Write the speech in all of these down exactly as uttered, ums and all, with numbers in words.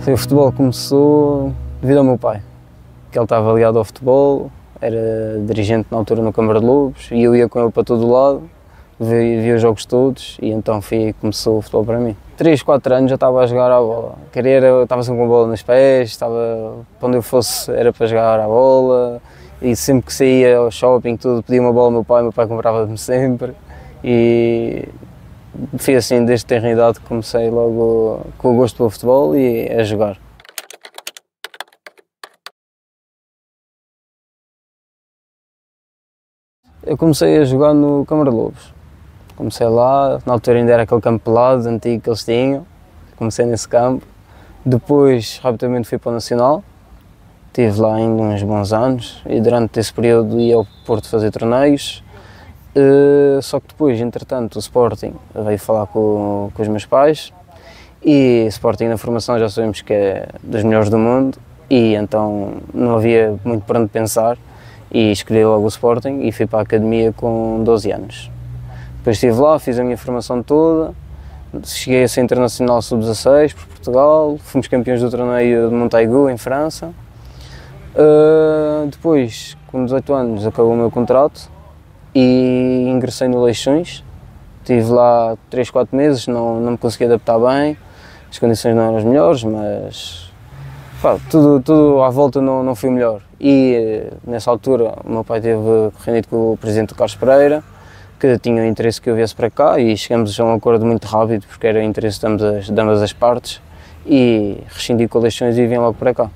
O futebol começou devido ao meu pai, que ele estava ligado ao futebol, era dirigente na altura no Câmara de Lobos e eu ia com ele para todo o lado, via, via os jogos todos e então foi aí que começou o futebol para mim. três, quatro anos já estava a jogar à bola, queria, estava sempre com a bola nos pés, estava, para onde eu fosse era para jogar à bola e sempre que saía ao shopping tudo, pedia uma bola ao meu pai, meu pai comprava-me sempre e foi assim desde que tenho idade que comecei logo com o gosto pelo futebol e a jogar. Eu comecei a jogar no Câmara de Lobos. Comecei lá, na altura ainda era aquele campo pelado, antigo que eles tinham. Comecei nesse campo. Depois, rapidamente fui para o Nacional. Estive lá ainda uns bons anos e durante esse período ia ao Porto fazer torneios. Uh, só que depois, entretanto, o Sporting veio falar com, com os meus pais e Sporting na formação já sabemos que é dos melhores do mundo e então não havia muito para onde pensar e escolhi logo o Sporting e fui para a academia com doze anos. Depois estive lá, fiz a minha formação toda, cheguei a ser internacional sub dezasseis por Portugal, fomos campeões do torneio de Montaigu em França. Uh, depois, com dezoito anos, acabou o meu contrato e ingressei no Leixões. Estive lá três, quatro meses, não, não me consegui adaptar bem, as condições não eram as melhores, mas pá, tudo, tudo à volta não, não foi melhor. E nessa altura o meu pai teve reunido com o presidente Carlos Pereira, que tinha interesse que eu viesse para cá e chegamos a um acordo muito rápido porque era interesse de ambas as, de ambas as partes e rescindi com Leixões e vim logo para cá.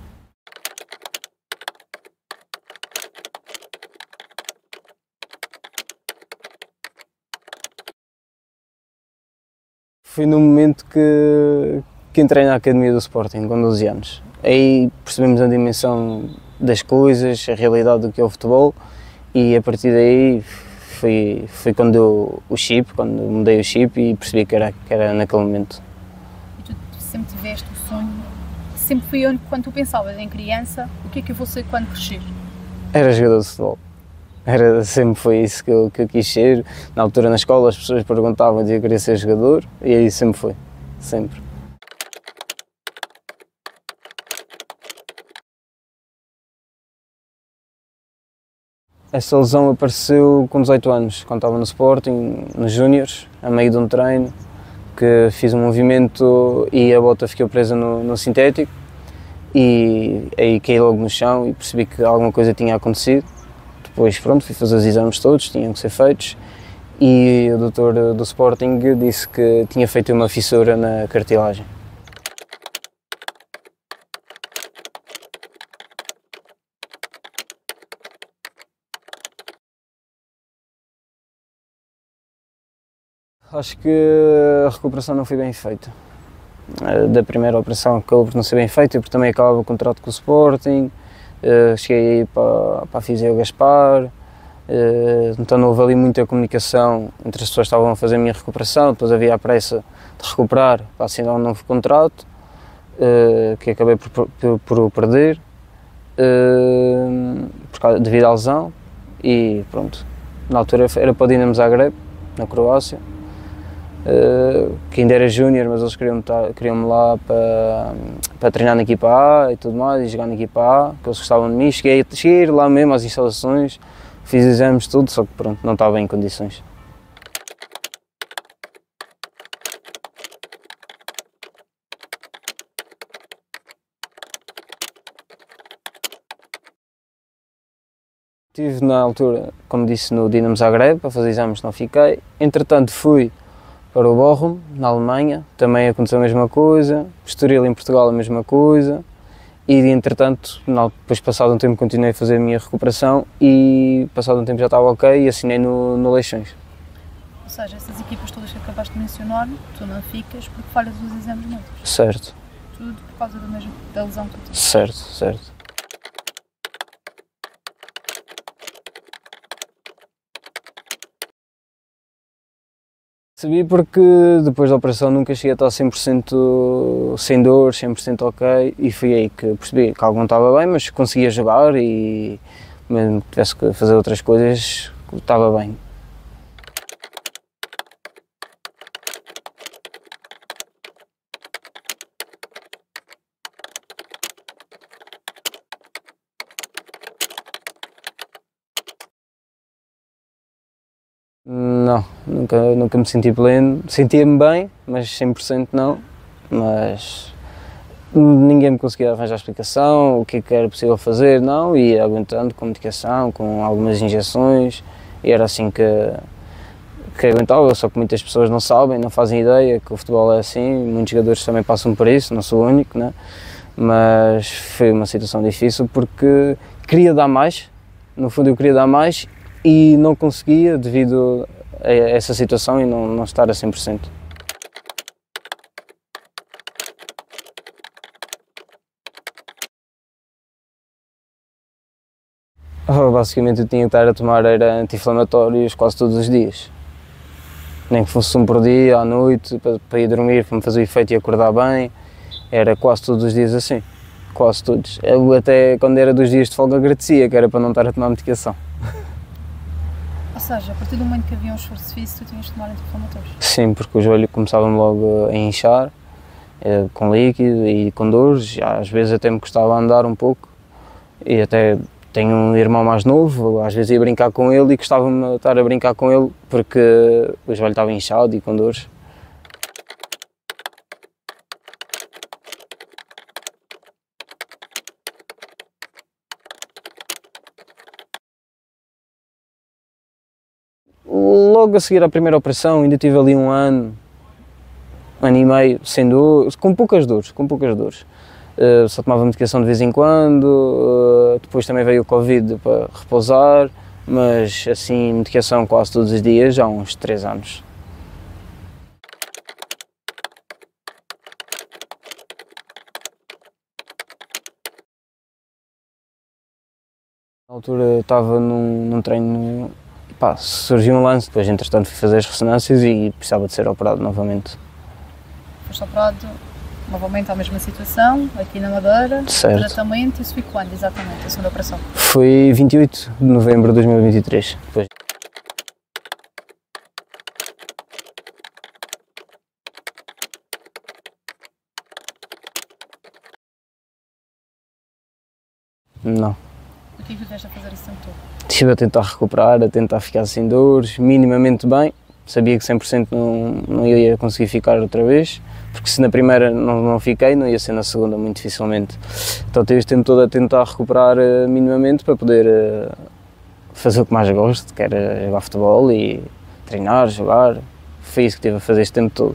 Foi no momento que, que entrei na academia do Sporting, com doze anos. Aí percebemos a dimensão das coisas, a realidade do que é o futebol e a partir daí foi, foi quando eu, o chip, quando mudei o chip e percebi que era, que era naquele momento. E tu sempre tiveste o sonho, sempre foi onde, quando tu pensavas em criança, o que é que eu vou ser quando crescer? Era jogador de futebol. Era, sempre foi isso que eu, que eu quis ser. Na altura na escola as pessoas perguntavam se eu queria ser jogador e aí sempre foi, sempre. Esta lesão apareceu com dezoito anos, quando estava no Sporting, nos Júniores, a meio de um treino, que fiz um movimento e a bota ficou presa no, no sintético e aí caí logo no chão e percebi que alguma coisa tinha acontecido. Depois, pronto, fui fazer os exames todos, tinham que ser feitos e o doutor do Sporting disse que tinha feito uma fissura na cartilagem. Acho que a recuperação não foi bem feita. Da primeira operação acabou por não ser bem feita, porque também acabava o contrato com o Sporting. Uh, cheguei aí para, para a Fisio Gaspar, uh, então não houve ali muita comunicação entre as pessoas que estavam a fazer a minha recuperação, depois havia a pressa de recuperar para assinar um novo contrato, uh, que acabei por, por, por perder, uh, por causa, devido à lesão, e pronto, na altura era para o Dinamo Zagreb, na Croácia, Uh, que ainda era júnior, mas eles queriam-me queriam lá para, para treinar na equipa A e tudo mais, e jogar na equipa A, que eles gostavam de mim. Cheguei, cheguei a ir lá mesmo às instalações, fiz exames, tudo, só que pronto, não estava em condições. Estive na altura, como disse, no Dinamo Zagreb, para fazer exames não fiquei. Entretanto fui para o Bochum, na Alemanha, também aconteceu a mesma coisa, Estoril em Portugal a mesma coisa e entretanto, depois passado um tempo continuei a fazer a minha recuperação e passado um tempo já estava ok e assinei no, no Leixões. Ou seja, essas equipas todas que acabaste de mencionar, tu não ficas porque falhas os exames médicos? Certo. Tudo por causa do mesmo, da lesão que tu tens? Certo, certo. Percebi porque depois da operação nunca cheguei a estar cem por cento sem dor, cem por cento ok e foi aí que percebi que algo não estava bem, mas conseguia jogar e mesmo que tivesse que fazer outras coisas, estava bem. nunca, nunca me senti pleno, sentia-me bem, mas cem por cento não, mas ninguém me conseguia arranjar explicação, o que é que era possível fazer, não, ia aguentando com medicação, com algumas injeções, e era assim que, que aguentava, só que muitas pessoas não sabem, não fazem ideia que o futebol é assim, muitos jogadores também passam por isso, não sou o único, né? Mas foi uma situação difícil porque queria dar mais, no fundo eu queria dar mais e não conseguia devido a essa situação e não, não estar a cem por cento. Oh, basicamente eu tinha que estar a tomar era anti-inflamatórios quase todos os dias. Nem que fosse um por dia, à noite, para, para ir dormir, para me fazer o efeito e acordar bem. Era quase todos os dias assim, quase todos. Eu até quando era dos dias de folga agradecia, que era para não estar a tomar medicação. Ou seja, a partir do momento que havia um esforço físico, tu tinhas de tomar anti-inflamatórios? Sim, porque o joelho começava-me logo a inchar, com líquido e com dores, às vezes até me custava andar um pouco. E até tenho um irmão mais novo, às vezes ia brincar com ele e gostava-me de estar a brincar com ele porque o joelho estava inchado e com dores. Logo a seguir à primeira operação, ainda tive ali um ano, um ano e meio, sem dor, com poucas dores, com poucas dores. Uh, só tomava medicação de vez em quando, uh, depois também veio o Covid para repousar, mas assim, medicação quase todos os dias, já há uns três anos. Na altura estava num, num treino, pá, surgiu um lance, depois entretanto fui fazer as ressonâncias e precisava de ser operado novamente. Foste operado novamente à mesma situação, aqui na Madeira, certo. Tratamento, isso foi quando exatamente, a segunda operação? Foi vinte e oito de novembro de dois mil e vinte e três. Depois. Não. O que é que tiveste a fazer esse tempo todo? Estive a tentar recuperar, a tentar ficar sem dores, minimamente bem. Sabia que cem por cento não, não ia conseguir ficar outra vez, porque se na primeira não, não fiquei, não ia ser na segunda muito dificilmente. Então tive este tempo todo a tentar recuperar uh, minimamente para poder uh, fazer o que mais gosto, que era jogar futebol e treinar, jogar. Foi isso que tive a fazer este tempo todo.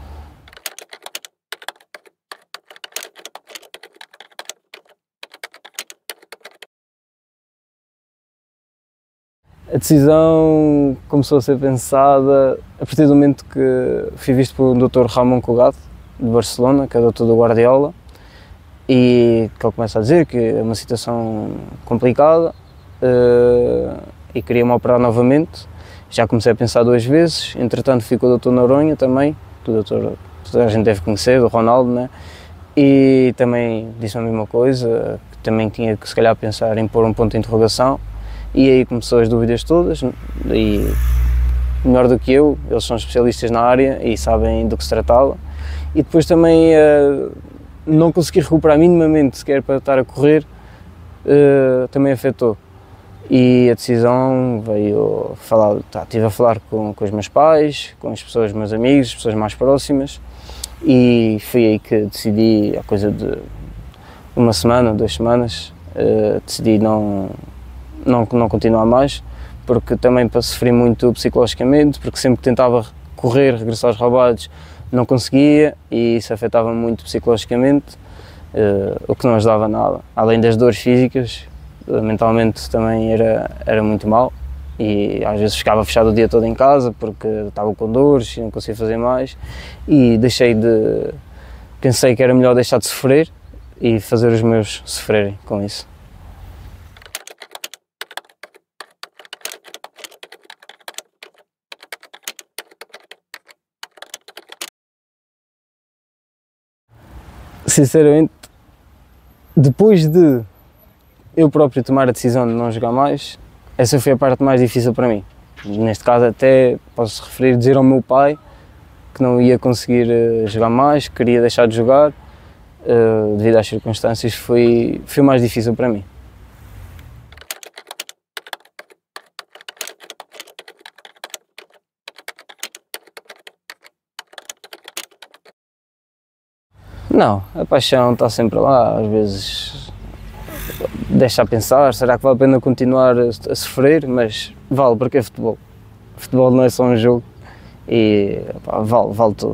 A decisão começou a ser pensada a partir do momento que fui visto pelo doutor Ramon Cugat, de Barcelona, que é doutor do Guardiola, e que ele começa a dizer que é uma situação complicada uh, e queria-me operar novamente. Já comecei a pensar duas vezes, entretanto fui com o doutor Noronha também, que o doutor toda a gente deve conhecer, do Ronaldo, né? E também disse a mesma coisa, que também tinha que se calhar pensar em pôr um ponto de interrogação. E aí começou as dúvidas todas, e melhor do que eu, eles são especialistas na área e sabem do que se tratava. E depois também uh, não consegui recuperar minimamente sequer para estar a correr, uh, também afetou. E a decisão veio falar, tá, estive a falar com, com os meus pais, com as pessoas, meus amigos, as pessoas mais próximas, e foi aí que decidi, há coisa de uma semana, duas semanas, uh, decidi não Não, não continuar mais, porque também sofri muito psicologicamente, porque sempre que tentava correr, regressar aos relvados, não conseguia e isso afetava muito psicologicamente, uh, o que não ajudava nada. Além das dores físicas, uh, mentalmente também era, era muito mal e às vezes ficava fechado o dia todo em casa porque estava com dores e não conseguia fazer mais e deixei de... pensei que era melhor deixar de sofrer e fazer os meus sofrerem com isso. Sinceramente, depois de eu próprio tomar a decisão de não jogar mais, essa foi a parte mais difícil para mim. Neste caso até posso referir, dizer ao meu pai que não ia conseguir jogar mais, que queria deixar de jogar, devido às circunstâncias, foi, foi mais difícil para mim. Não, a paixão está sempre lá, às vezes deixa a pensar, será que vale a pena continuar a, a sofrer, mas vale, porque é futebol. Futebol não é só um jogo e pá, vale, vale tudo.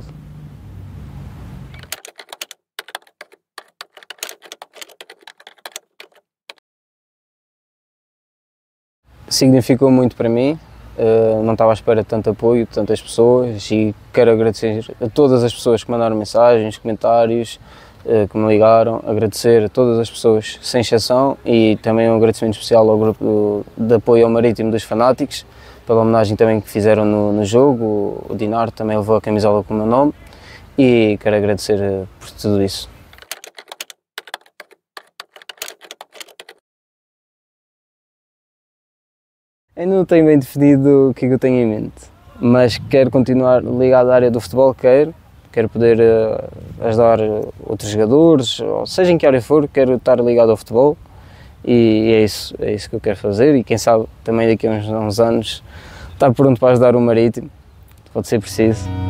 Significou muito para mim, uh, não estava à espera de tanto apoio de tantas pessoas e quero agradecer a todas as pessoas que mandaram mensagens, comentários, uh, que me ligaram, agradecer a todas as pessoas sem exceção e também um agradecimento especial ao grupo de apoio ao Marítimo dos Fanáticos, pela homenagem também que fizeram no, no jogo. O Dinar também levou a camisola com o meu nome e quero agradecer uh, por tudo isso. Ainda não tenho bem definido o que é que eu tenho em mente, mas quero continuar ligado à área do futebol, quero, quero poder uh, ajudar outros jogadores, ou seja em que área for, quero estar ligado ao futebol e é isso, é isso que eu quero fazer e quem sabe também daqui a uns, uns anos estar pronto para ajudar o Marítimo, pode ser preciso.